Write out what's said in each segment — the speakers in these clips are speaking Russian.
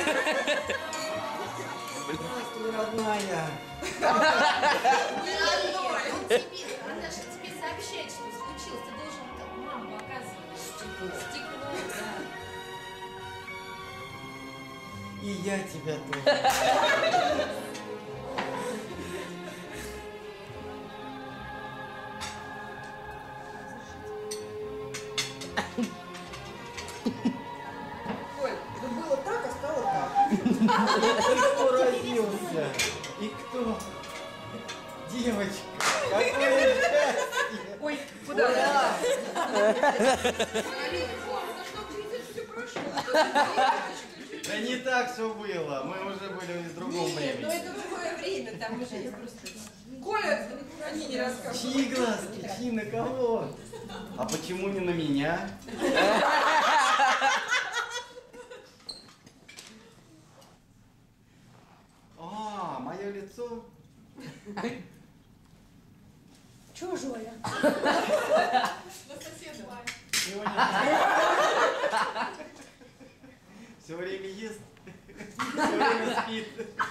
Здравствуй, родная. Она же тебе сообщает, что случилось. Ты должен маму показывать. Стекло, да. И я тебя тоже. Оль, ну было так, а стало так. Кто родился? И кто? Девочка. Какое счастье! Ой, куда? Да не так все было. Мы уже были в другом времени. Но это другое время, там уже есть просто... Коля, они не рассказывают. Чьи глазки? Чьи на кого? А почему не на меня? А, мое лицо. Чужое. Все время ест, все время спит.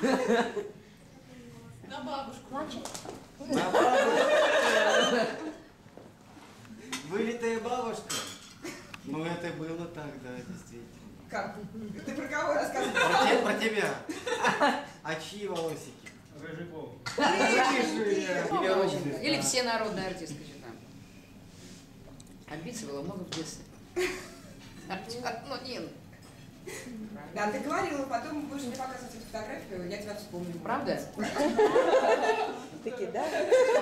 На бабушку. На бабушку. Вылитая бабушка. Ну это было тогда, действительно. Как? Ты про кого рассказываешь? Про тебя. А чьи волосики? Рыжиков. Рыжие. Или все народные артистки же там. Амбиций было много в детстве. Ну, Нин. Да, ты говорила, потом будешь мне показывать эту фотографию, я тебя вспомню. Правда? Таки, да?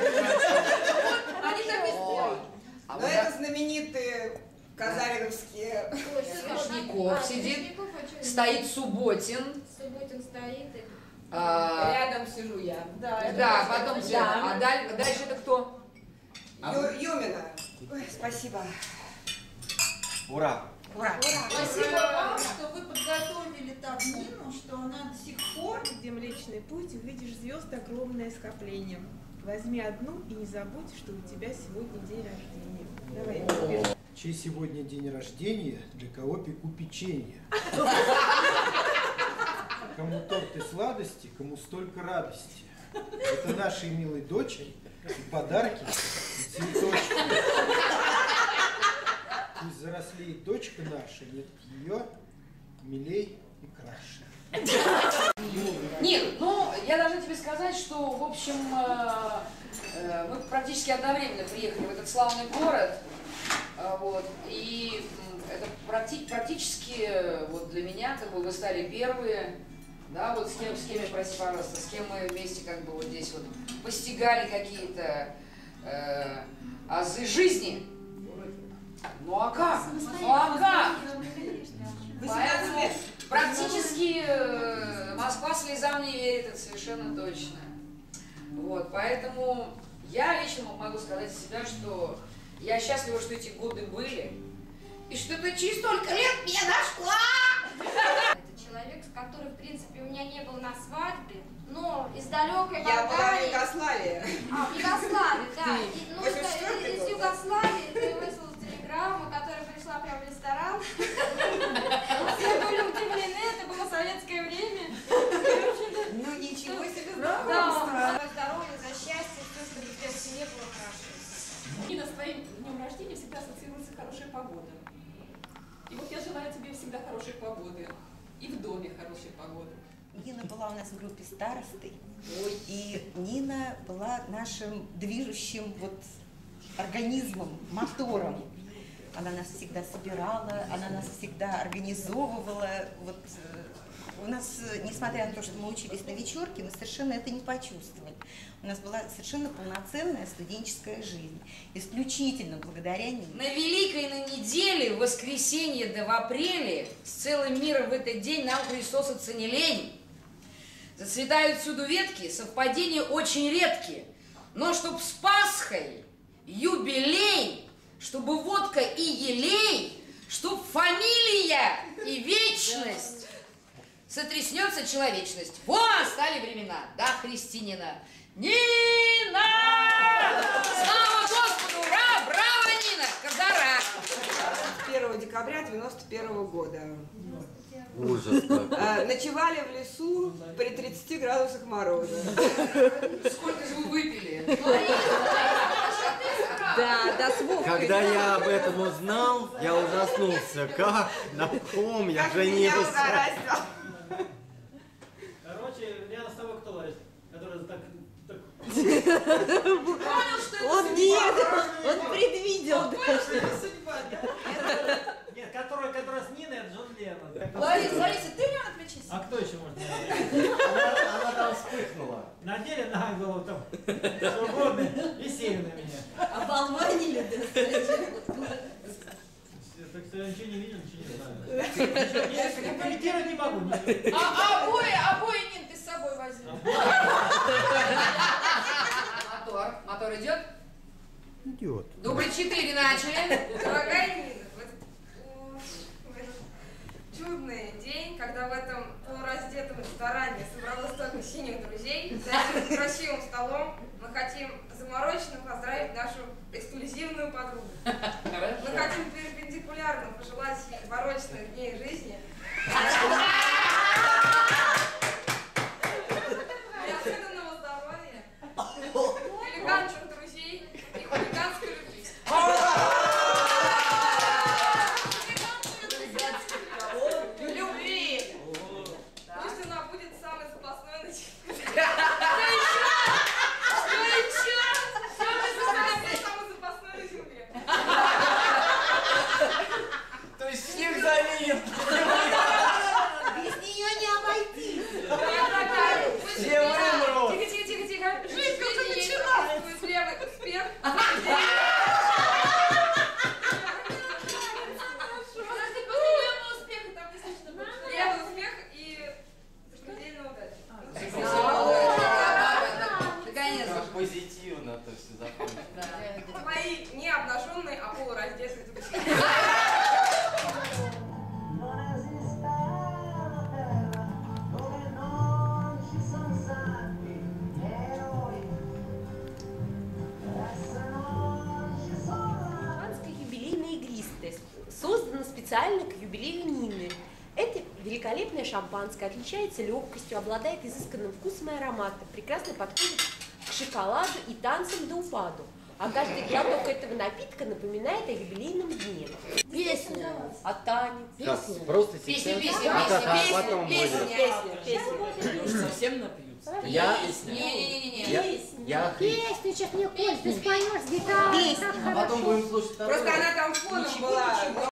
Они так и стоят. А Но вот это знаменитые казариновские... Свешников сидит, стоит Субботин. Субботин стоит. Рядом сижу я. Да, потом все. А дальше это кто? Юмина. Ой, спасибо. Ура. Ура. Спасибо вам, что вы подготовили так Нину, что она до сих пор... Где Млечный Путь, увидишь звезд огромное скопление. Возьми одну и не забудь, что у тебя сегодня день рождения. Давай. Чей сегодня день рождения, для кого пеку печенье. Кому торт и сладости, кому столько радости. Это нашей милой дочке и подарки, и цветочки. Пусть взрослеет дочка наша, нет ее милей и краше. Нин, ну, я должна тебе сказать, что, в общем, мы практически одновременно приехали в этот славный город. Вот, и это практически вот для меня, как бы, вы стали первые, да, вот с кем, прости, пожалуйста, с кем мы вместе, как бы, вот здесь вот постигали какие-то азы жизни. Ну а как? Ну а как? Поэтому практически Москва слезам не верит, это совершенно точно. Вот, поэтому я лично могу сказать за себя, что я счастлива, что эти годы были, и что ты через столько лет меня нашла! Это человек, с которым, в принципе, у меня не было на свадьбе, но из далекой Я была в Болгарии... Югославии. А, в Югославии, да. Ну, 84-й из год, Югославии ты выслал телеграмму, которая пришла прямо в ресторан. Все были удивлены, это было советское время. Ну ничего себе Да, знакомство. за здоровье, за счастье, все, чтобы у тебя в семье было хорошо. Нина, с твоим днем рождения всегда ассоциируется хорошая погода. И вот я желаю тебе всегда хорошей погоды. И в доме хорошей погоды. Нина была у нас в группе старостой, и Нина была нашим движущим вот организмом, мотором. Она нас всегда собирала, она нас всегда организовывала. Вот, у нас, несмотря на то, что мы учились на вечерке, мы совершенно это не почувствовали. У нас была совершенно полноценная студенческая жизнь, исключительно благодаря Нине. На Великой на неделе, в воскресенье да в апреле, с целым миром в этот день нам Христос отца не лень. Зацветают всюду ветки, совпадения очень редкие. Но чтоб с Пасхой юбилей, чтобы водка и елей, чтоб фамилия и вечность, сотряснется человечность. Вон стали времена, да, Христинина? Нина! Слава Господу! Ура! Браво, Нина! Казара! 1 декабря 91 года. Ужас какой. Ночевали в лесу при 30 градусах мороза. Сколько же вы выпили? Да, да, с Вовкой. Когда я об этом узнал, я ужаснулся. Как? На ком я Как меня женился? угораздило. Короче, рядом с тобой кто есть? Который так... Он нет, он предвидел. Нет, которая с Ниной, это Джон Леннон. Лариса, ты у него отключись? А кто еще может? Она там вспыхнула. Надели на голову там свободно и сели на меня. Оболванили, Так что я ничего не видел, ничего не знаю. Я комментировать не могу. Обои, Нин, ты с собой возьми. Мотор идет? Идет. Дубль 4 начали. Дорогая Нина, в этот чудный день, когда в этом полураздетом ресторане собралось столько синих друзей, за этим красивым столом мы хотим замороченно поздравить нашу эксклюзивную подругу. Мы хотим перпендикулярно пожелать ей барочных дней жизни. Неожиданного здоровья, элегантных друзей и хулиганской любви. Любви! Пусть она будет самой запасной на Что еще? Самой запасной на земле. То есть всех заменит. Без нее не обойти. Все вымрут. Тихо. Жизнь только началась. Левый успех. Левый успех и запредельная удача. Наконец-то. Как позитивно-то все закончилось. Твои не обнаженные, а полураздетые друзья. Шампанское юбилейное игристое создано специально к юбилею Нины. Это великолепное шампанское отличается легкостью, обладает изысканным вкусом и ароматом, прекрасно подходит к шоколаду и танцам до упаду. А каждый глоток этого напитка напоминает о юбилейном дне. Песня от Тани. Как, просто сейчас? А потом будет. Песня. Совсем напьются. Я... Не-не-не. Я... Песня, сейчас мне Коль, ты споешь с гитарой. А потом будем слушать вторую. Просто она там фоном была.